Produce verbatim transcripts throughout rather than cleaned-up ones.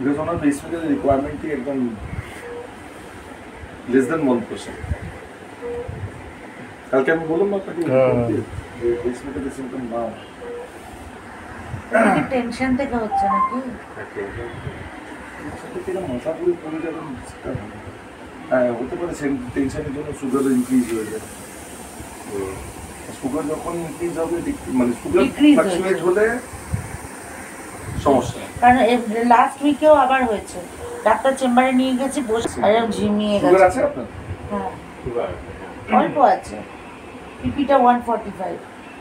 because on a pacemaker the requirement is एकदम less than one percent. कल क्या मैं बोलूँ मैं कभी pacemaker the symptom ना कि टेंशन ते का होता है ना कि तो तेरा माथा पूरी पूरी जगह इसका है होते पर टेंशन जो ना शुगर इंक्रीज हो जाए शुगर যখন इंक्रीज হবে মানে शुगर फ्लक्चुएट হলে সমস্যা কারণ লাস্ট উইকেও আবার হয়েছে ডাক্তার চেম্বারে নিয়ে গেছি বসে আর ঝিমিয়ে গেছে শুগার আছে আপনার হ্যাঁ শুগার অল্প আছে পিপিটা one forty-five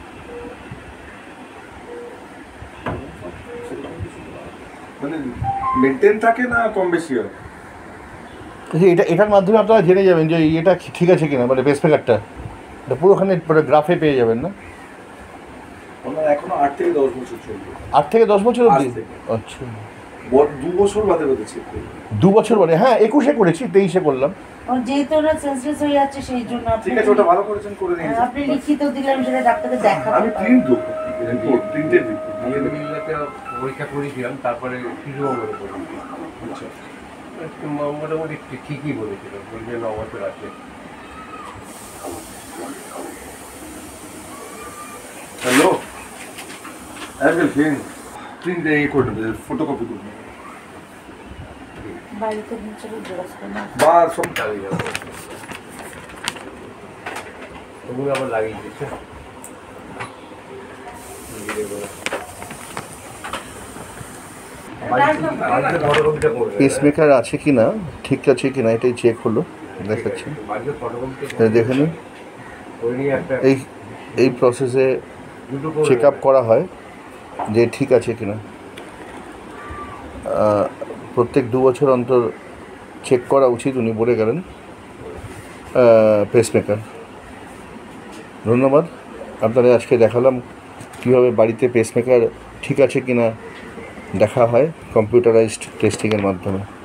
মানে মেইনটেইন থাকে না কম বেশি হয় এটা এটার মাধ্যমে আপনারা জেনে যাবেন যে এটা ঠিক আছে কিনা মানে পেসমেকারটা এটা পুরোখানে পুরো গ্রাফে পেয়ে যাবেন না ওনার এখনো আট থেকে দশ বছর চলবে আট থেকে দশ বছর অবধি আচ্ছা দু বছর বাদে বাদে চেক করব দু বছর বাদে হ্যাঁ একুশে করেছি তেইশে করলাম আর যেহেতু ওরা সেন্সলেস হয়ে যাচ্ছে সেই জন্য আপনি ঠিক আছে ওটা ভালো করেছেন করে নিন আপনি লিখিত দিলাম সেটা ডাক্তারকে দেখাবো আমি প্রিন্ট দেবো রিপোর্ট প্রিন্টেড রিপোর্ট আমি মিলতে পরীক্ষা করেছিলাম তারপরে কিছু বলে বললাম আচ্ছা মোটামুটি ঠিকই বলেছিল বলছে ন বছর আছে হ্যালো আজকাল ফিন প্রিন্ট এই করে দেবে ফটোকপি করে দেবে বাড়িতে নিচে জেরক্স করে না বা সব চালিয়ে যাবে ওগুলো আবার লাগিয়ে দিচ্ছে পেসমেকার আছে কি না ঠিক আছে কি না এটাই চেক হলো দেখাচ্ছি দেখে নিন এই এই প্রসেসে চেক আপ করা হয় যে ঠিক আছে কি না প্রত্যেক দু বছর অন্তর চেক করা উচিত উনি বলে গেলেন পেসমেকার ধন্যবাদ আপনারা আজকে দেখালাম কীভাবে বাড়িতে পেসমেকার ঠিক আছে কি না দেখা হয় কম্পিউটারাইজড টেস্টিংয়ের মাধ্যমে।